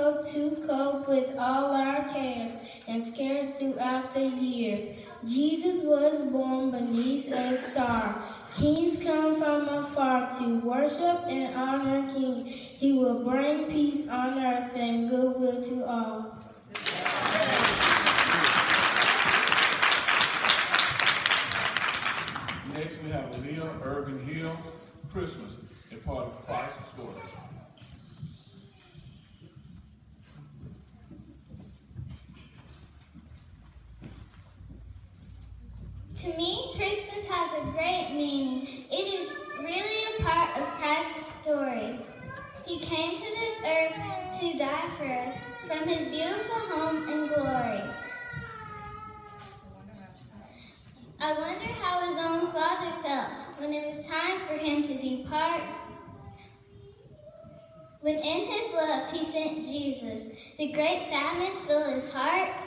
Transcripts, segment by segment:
hope to cope with all our cares and scares throughout the year. Jesus was born beneath a star. Kings come from afar to worship and honor King. He will bring peace on earth and goodwill to all. Next we have Leah Irvin Hill, Christmas, a part of Christ's story. To me, Christmas has a great meaning. It is really a part of Christ's story. He came to this earth to die for us from his beautiful home and glory. I wonder how his own father felt when it was time for him to depart. When in his love he sent Jesus, the great sadness filled his heart.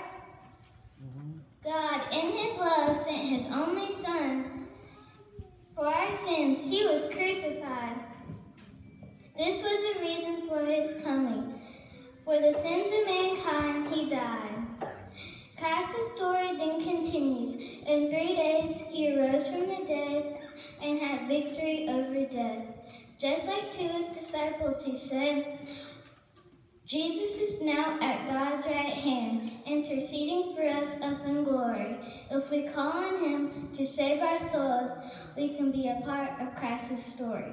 God, in his love, sent his only Son. For our sins, he was crucified. This was the reason for his coming. For the sins of mankind, he died. Christ's story then continues. In 3 days, he arose from the dead and had victory over death. Just like to his disciples, he said, Jesus is now at God's right hand, interceding for us up in glory. If we call on him to save our souls, we can be a part of Christ's story.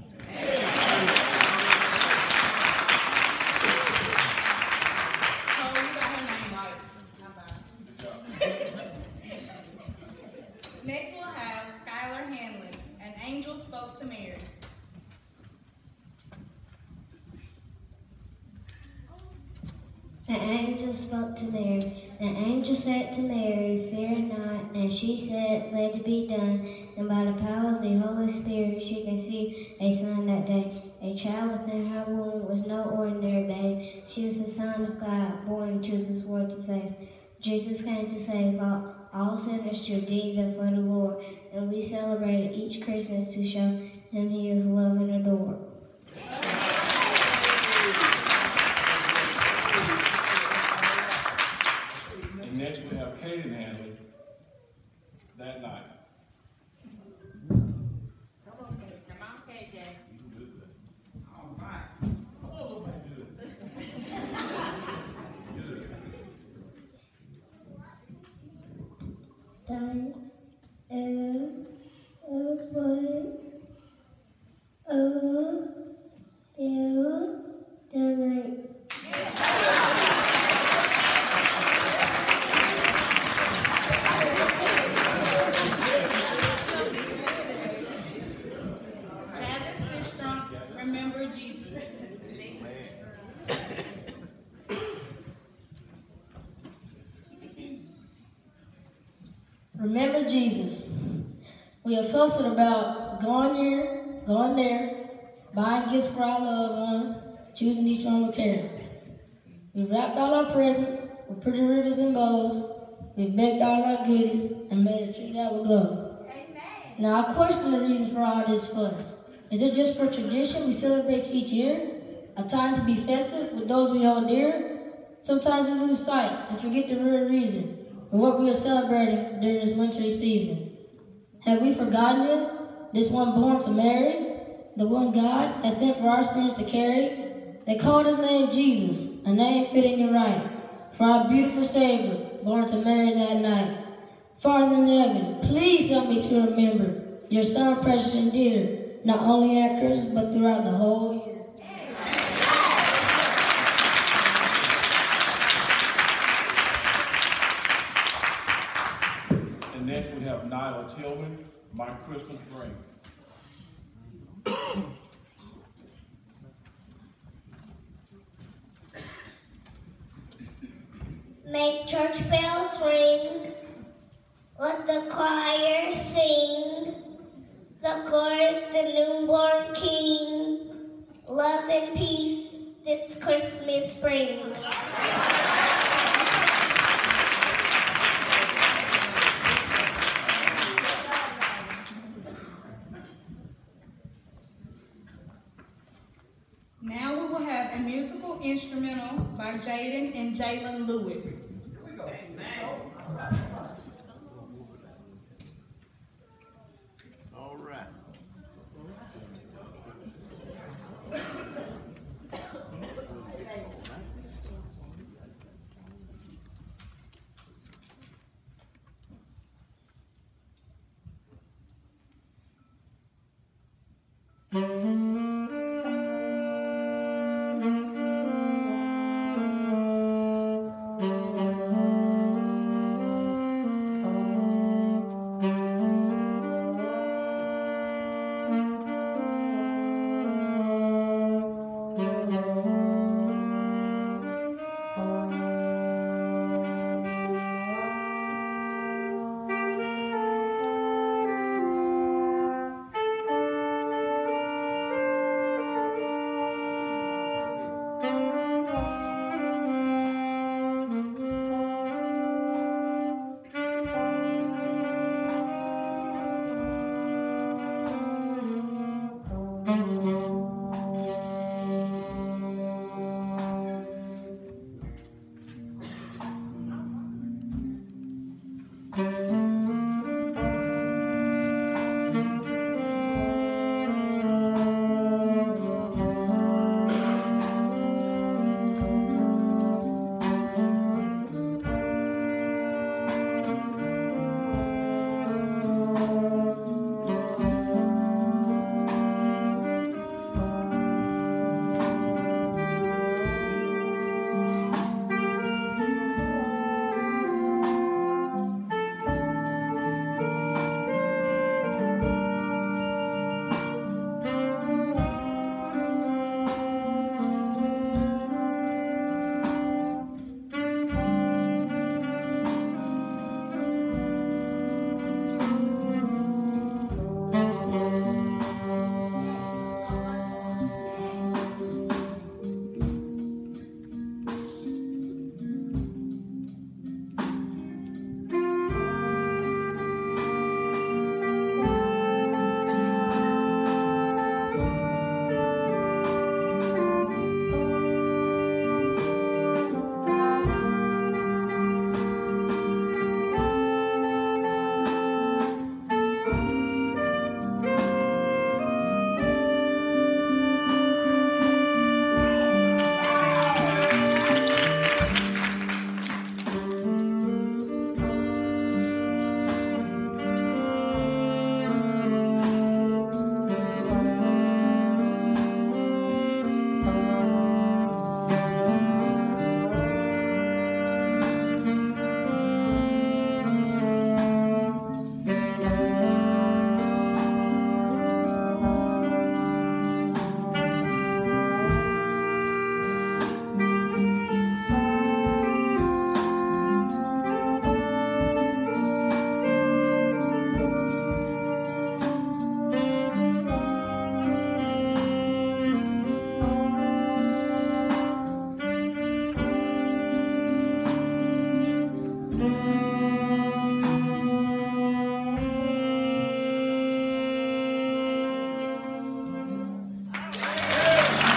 Next we'll have Skylar Hanlon, An Angel Spoke to Mary. An angel spoke to Mary. An angel said to Mary, "Fear not." And she said, "Let it be done." And by the power of the Holy Spirit, she conceived a son that day. A child within her womb was no ordinary babe. She was the Son of God, born into this world to save. Jesus came to save all sinners to redeem them for the Lord. And we celebrate each Christmas to show him he is loved and adored. Next we have Kaden Hanley, That Night. Come on, KJ. You can do that. All right. Oh, good. Good. Remember Jesus. Remember Jesus. We have posted about going here, going there, buying gifts for our loved ones, choosing each one with care. We wrapped all our presents with pretty ribbons and bows. We baked all our goodies and made a tree that would glow. Amen. Now I question the reason for all this fuss. Is it just for tradition we celebrate each year? A time to be festive with those we hold dear? Sometimes we lose sight and forget the real reason for what we are celebrating during this wintry season. Have we forgotten it? This one born to Mary? The one God has sent for our sins to carry? They called his name Jesus, a name fitting and right, for our beautiful Savior, born to Mary that night. Father in heaven, please help me to remember your Son, precious and dear, not only at Christmas, but throughout the whole year. And next we have Nyla Tillman, My Christmas Ring. Make church bells ring, let the choir sing, the court, the newborn King, love and peace this Christmas bring. Now we will have a music musical instrumental by Jaden and Jalen Lewis. All right.